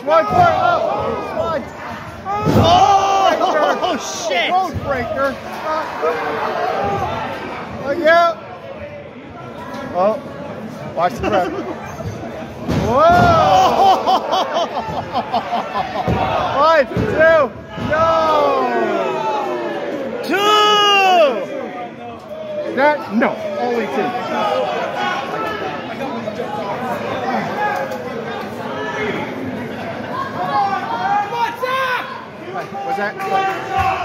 One point. One. Oh, shit. Road breaker. Yeah. Oh, watch the ref. Whoa! 1, 2, no! 2! That, no, only 2. What's that?